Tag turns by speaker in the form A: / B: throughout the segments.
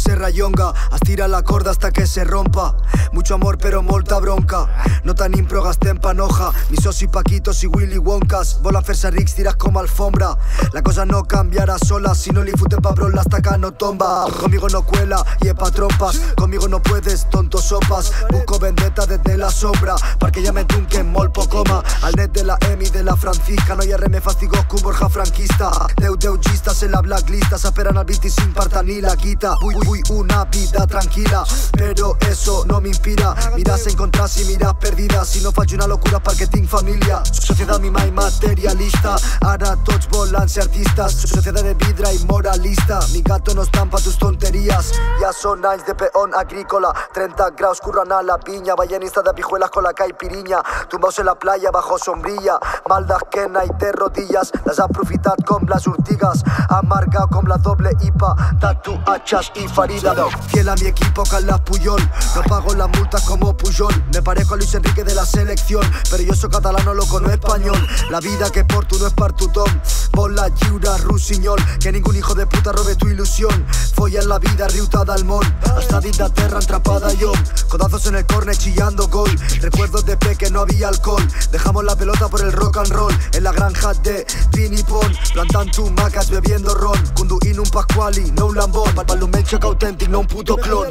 A: se rayonga, estira la corda hasta que se rompa. Mucho amor pero molta bronca. No tan impro gastem panoja. Ni Sosi Paquitos y Willy Wonkas volan fer rics tiras como alfombra. La cosa no cambiará sola. Si no li futen pa bro la estaca no tomba. Conmigo no cuela y epa trompas. Conmigo no puedes, tonto sopas. Busco vendetta desde la sombra perquè ja me tunquen molt poc coma. Al net de la Emi de la Francisca no hi ha res més fastigós que un Borja franquista. Deu gistes en la blacklista s'esperen al 25 per tenir la guita. Vull una vida tranquila, però eso no m'inspira. Miras encontrás y miras perdidas. Si no faig una locura perquè tinc família. Societat mima i materialista. Ara tots volen ser artistes. Societat de vidre i moralista. Mi gato no estampa tus tonterías. Ja són anys de peón agrícola. 30 graus curran a la piña. Ballenista de pijuelas con la caipiriña. Tumbaos en la playa bajo sombrilla. Mal d'esquena i de rodillas. L'has aprofitat com les ortigues. Amarga com la doble IPA. Tatuachas y farida. Fiel a mi equipo Carlas Puyol. No pago las multas como Puyol. Me parezco a Luis Enrique de la selección, pero yo soy catalano, loco, no español. La vida que porto no es per tothom. Bola lliure, rossinyol. Que ningún hijo de puta robe tu ilusión. Folla en la vida, riuta del món. Està dins de terra atrapada llom. Codazos en el córner chillando gol. Recuerdos de que no había alcohol. Dejamos la pelota por el rock and roll. En la granja de Pinipon. Plantant tomàquets bebiendo ron. Conduint un Pasquali, no un Lambón. Para un menxoc autèntic, no un puto clon.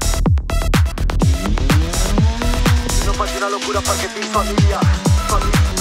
A: No faig una locura perquè tinc família.